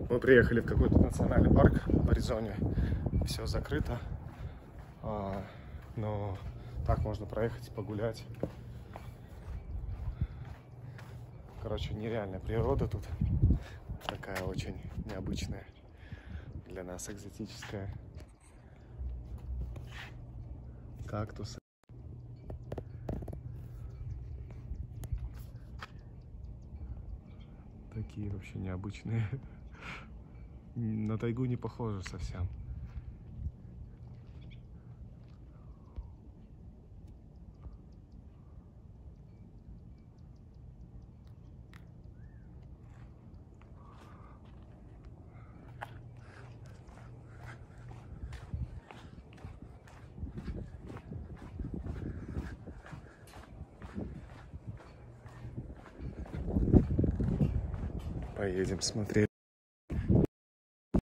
Мы приехали в какой-то национальный парк в Аризоне. Все закрыто. Но так можно проехать, погулять. Короче, нереальная природа тут. Такая очень необычная. Для нас экзотическая. Кактусы. Такие вообще необычные. На тайгу не похоже совсем. Поедем смотреть.